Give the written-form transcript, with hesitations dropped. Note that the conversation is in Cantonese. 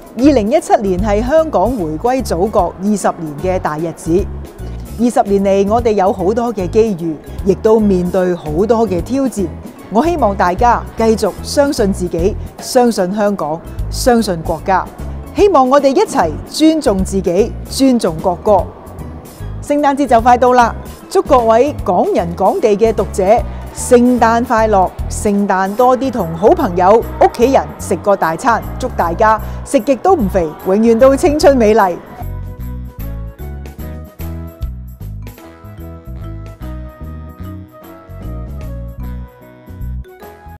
2017年係香港回歸祖國20年嘅大日子。20年嚟，我哋有好多嘅機遇，亦都面對好多嘅挑戰。我希望大家繼續相信自己，相信香港，相信國家。希望我哋一齊尊重自己，尊重國歌。聖誕節就快到啦，祝各位港人港地嘅讀者聖誕快樂！聖誕多啲同好朋友、屋企人食個大餐，祝大家食極都唔肥，永遠都青春美麗。